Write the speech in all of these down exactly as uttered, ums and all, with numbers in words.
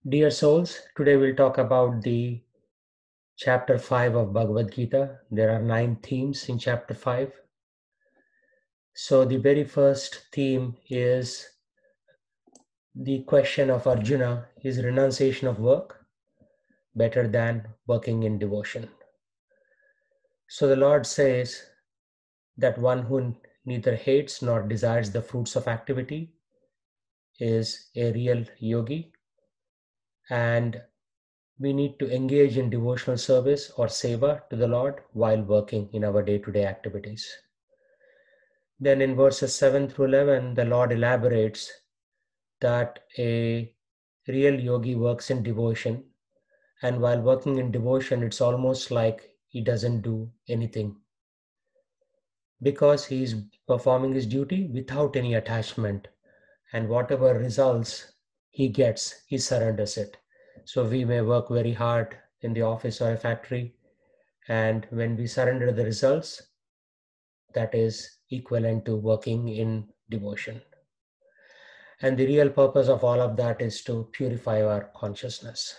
Dear souls, today we'll talk about the chapter five of Bhagavad Gita. There are nine themes in chapter five. So, the very first theme is the question of Arjuna: is renunciation of work better than working in devotion? So, the Lord says that one who neither hates nor desires the fruits of activity is a real yogi, and we need to engage in devotional service or seva to the Lord while working in our day-to-day activities. Then in verses seven through eleven, the Lord elaborates that a real yogi works in devotion, and while working in devotion, it's almost like he doesn't do anything because he is performing his duty without any attachment, and whatever results he gets, he surrenders it. So we may work very hard in the office or a factory, and when we surrender the results, that is equivalent to working in devotion. And the real purpose of all of that is to purify our consciousness.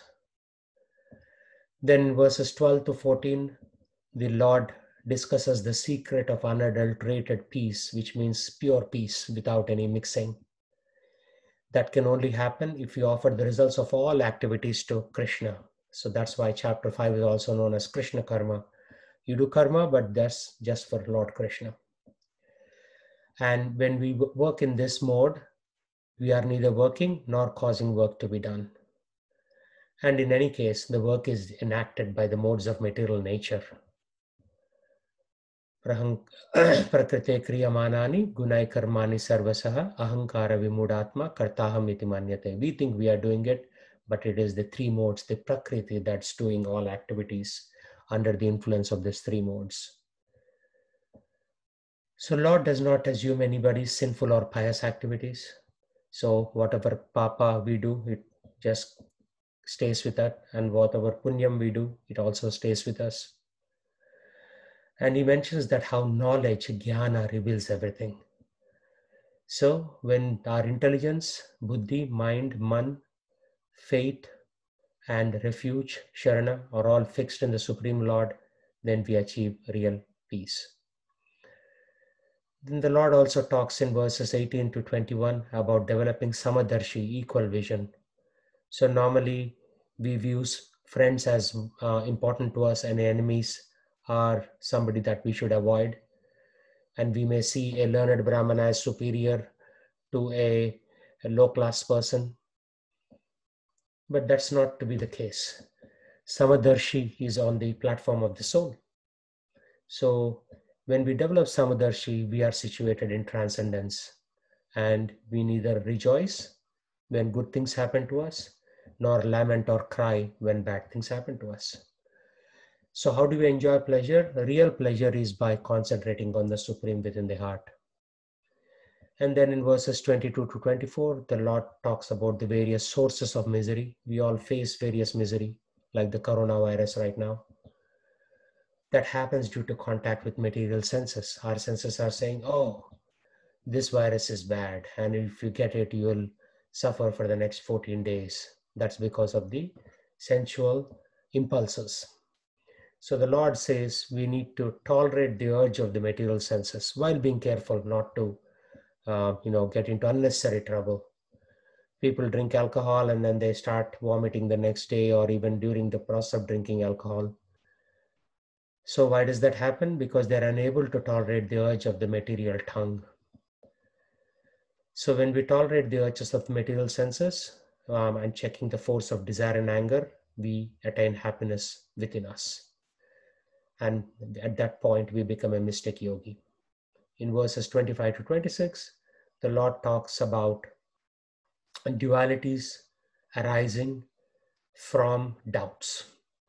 Then verses twelve to fourteen, the Lord discusses the secret of unadulterated peace, which means pure peace without any mixing. That can only happen if you offer the results of all activities to Krishna. So that's why chapter five is also known as Krishna Karma. You do karma, but that's just for Lord Krishna. And when we work in this mode, we are neither working nor causing work to be done. And in any case, the work is enacted by the modes of material nature. Prakrite kriyamanani gunai karmani sarvasaha ahankara vimudatma kartaham iti manyate. We think we are doing it, but it is the three modes, the Prakriti, that's doing all activities under the influence of these three modes. So Lord does not assume anybody's sinful or pious activities. So whatever papa we do, it just stays with us, and whatever punyam we do, it also stays with us. And he mentions that how knowledge, jnana, reveals everything. So when our intelligence, buddhi, mind, man, faith, and refuge, sharana, are all fixed in the Supreme Lord, then we achieve real peace. Then the Lord also talks in verses eighteen to twenty-one about developing samadarshi, equal vision. So normally we view friends as uh, important to us, and enemies are somebody that we should avoid. And we may see a learned Brahmana as superior to a, a low-class person. But that's not to be the case. Samadarshi is on the platform of the soul. So when we develop Samadarshi, we are situated in transcendence, and we neither rejoice when good things happen to us, nor lament or cry when bad things happen to us. So how do we enjoy pleasure? Real pleasure is by concentrating on the Supreme within the heart. And then in verses twenty-two to twenty-four, the Lord talks about the various sources of misery. We all face various misery, like the coronavirus right now. That happens due to contact with material senses. Our senses are saying, oh, this virus is bad, and if you get it, you will suffer for the next fourteen days. That's because of the sensual impulses. So the Lord says we need to tolerate the urge of the material senses while being careful not to uh, you know, get into unnecessary trouble. People drink alcohol and then they start vomiting the next day, or even during the process of drinking alcohol. So why does that happen? Because they're unable to tolerate the urge of the material tongue. So when we tolerate the urges of the material senses um, and checking the force of desire and anger, we attain happiness within us. And at that point, we become a mystic yogi. In verses twenty-five to twenty-six, the Lord talks about dualities arising from doubts.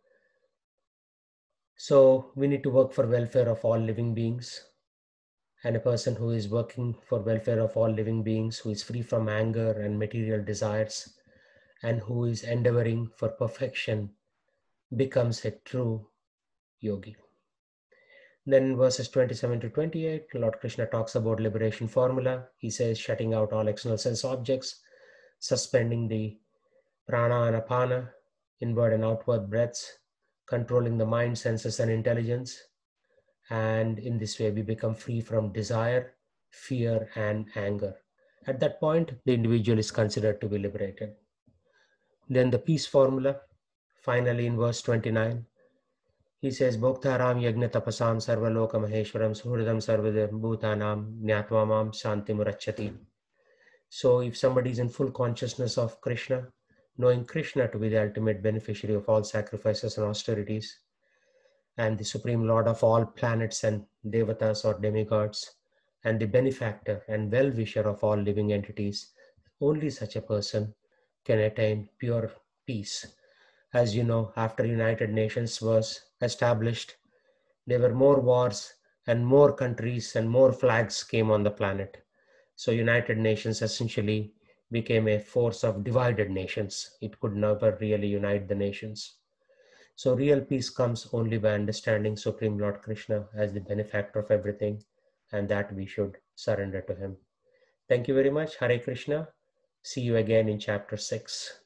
So we need to work for welfare of all living beings. And a person who is working for welfare of all living beings, who is free from anger and material desires, and who is endeavoring for perfection, becomes a true yogi. Then in verses twenty-seven to twenty-eight, Lord Krishna talks about liberation formula. He says shutting out all external sense objects, suspending the prana and apana, inward and outward breaths, controlling the mind, senses, and intelligence. And in this way, we become free from desire, fear, and anger. At that point, the individual is considered to be liberated. Then the peace formula, finally in verse twenty-nine, he says, Bhoktaram yajna tapasam sarvaloka maheshwaram suhridam sarvadev bhutanam nyatva mam shanti murachati. So if somebody is in full consciousness of Krishna, knowing Krishna to be the ultimate beneficiary of all sacrifices and austerities, and the supreme lord of all planets and devatas or demigods, and the benefactor and well-wisher of all living entities, only such a person can attain pure peace. As you know, after United Nations was established, there were more wars and more countries and more flags came on the planet. So United Nations essentially became a force of divided nations. It could never really unite the nations. So real peace comes only by understanding Supreme Lord Krishna as the benefactor of everything, and that we should surrender to him. Thank you very much. Hare Krishna. See you again in chapter six.